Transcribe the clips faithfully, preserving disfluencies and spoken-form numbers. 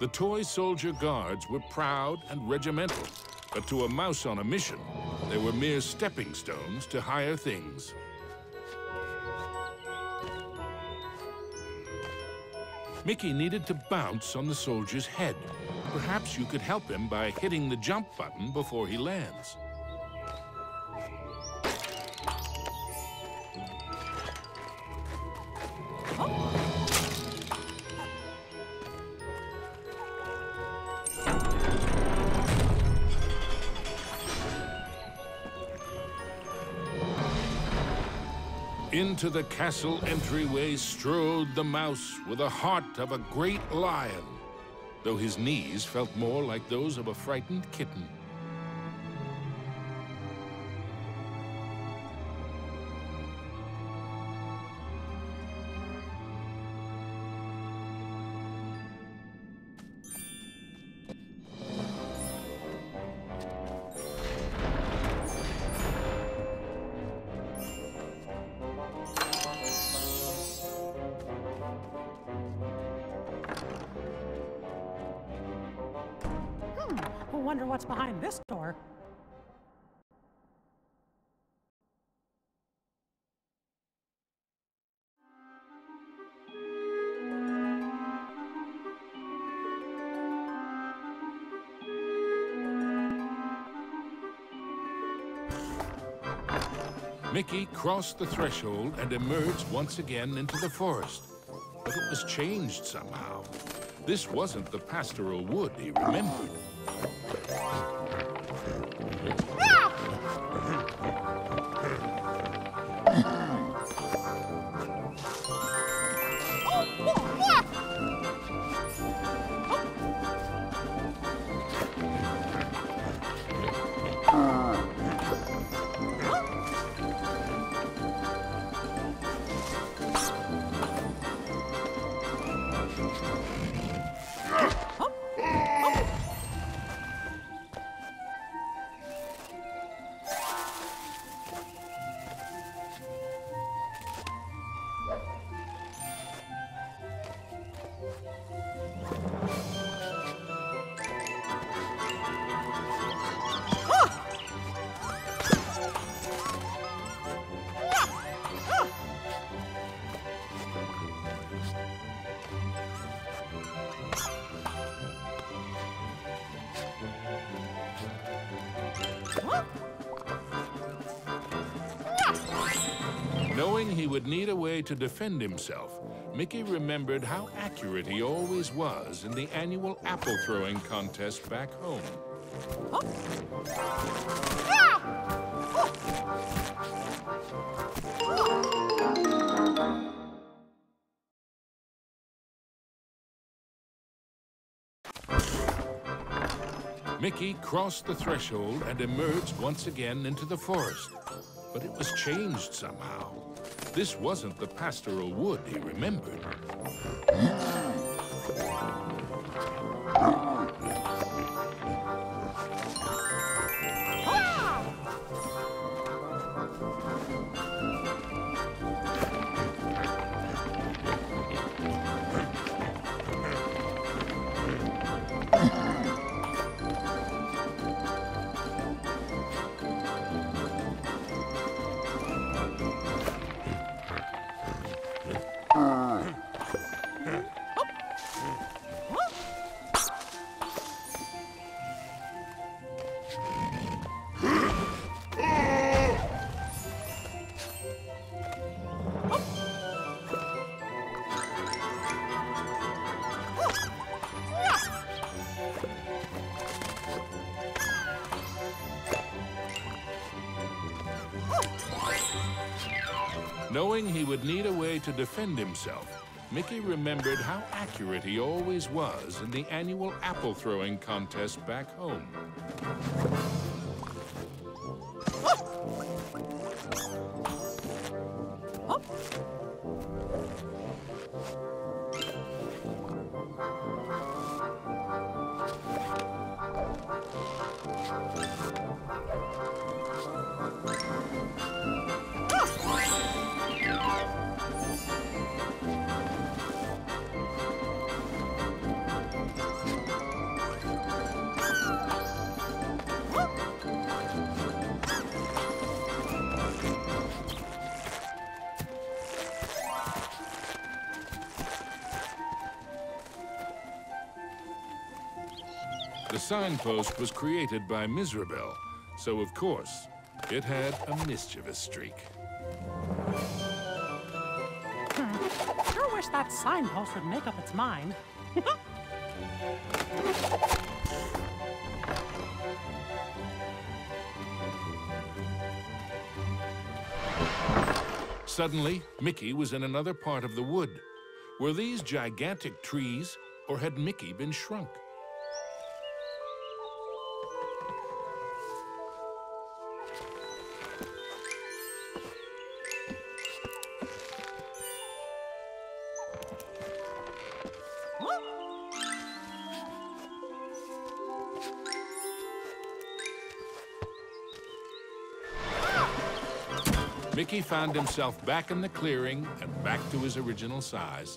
The toy soldier guards were proud and regimental, but to a mouse on a mission, they were mere stepping stones to higher things. Mickey needed to bounce on the soldier's head. Perhaps you could help him by hitting the jump button before he lands. Into the castle entryway strode the mouse with the heart of a great lion, though his knees felt more like those of a frightened kitten. I wonder what's behind this door. Mickey crossed the threshold and emerged once again into the forest. But it was changed somehow. This wasn't the pastoral wood he remembered. Knowing he would need a way to defend himself, Mickey remembered how accurate he always was in the annual apple-throwing contest back home. Mickey crossed the threshold and emerged once again into the forest. But it was changed somehow. This wasn't the pastoral wood he remembered. Knowing he would need a way to defend himself, Mickey remembered how accurate he always was in the annual apple-throwing contest back home. The signpost was created by Miserabel, so of course, it had a mischievous streak. Hmm. Sure wish that signpost would make up its mind. Suddenly, Mickey was in another part of the wood. Were these gigantic trees, or had Mickey been shrunk? Mickey found himself back in the clearing and back to his original size.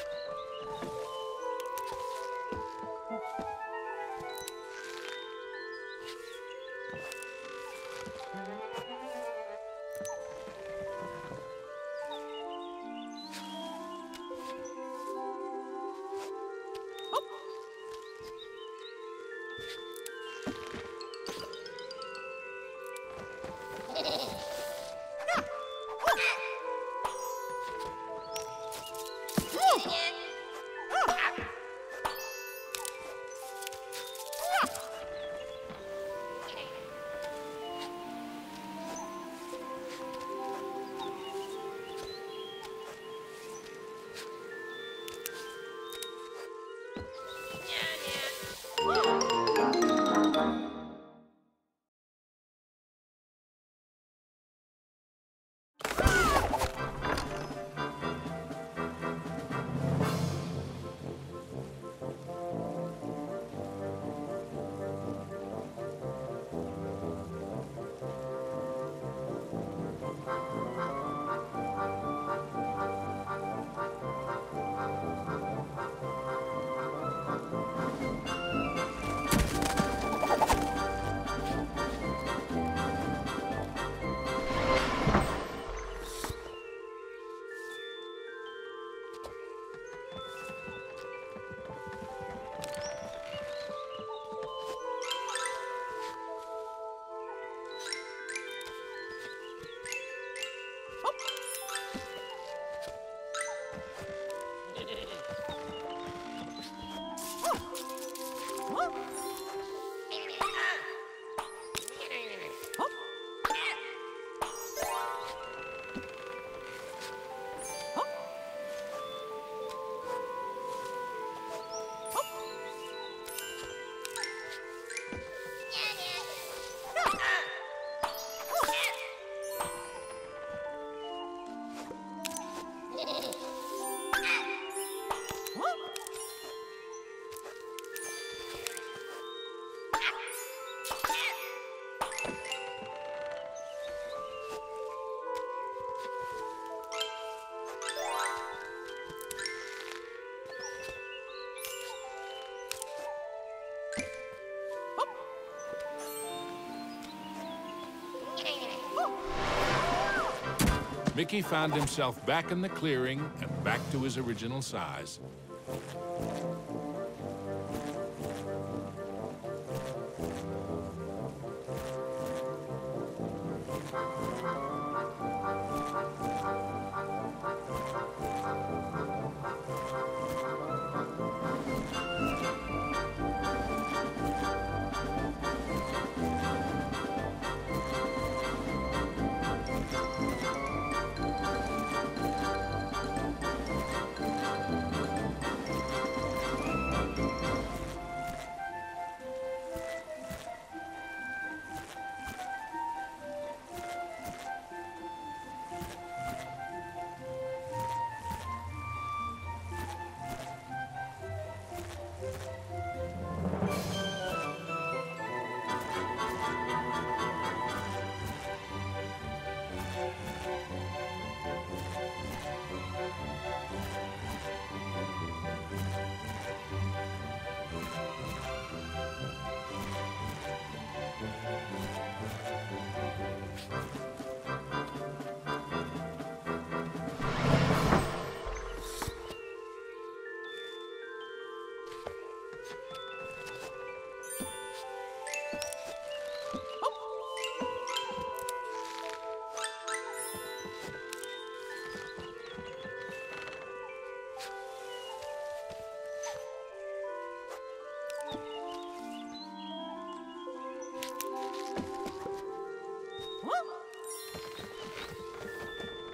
Mickey found himself back in the clearing and back to his original size.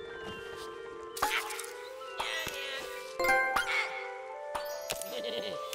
Hehehe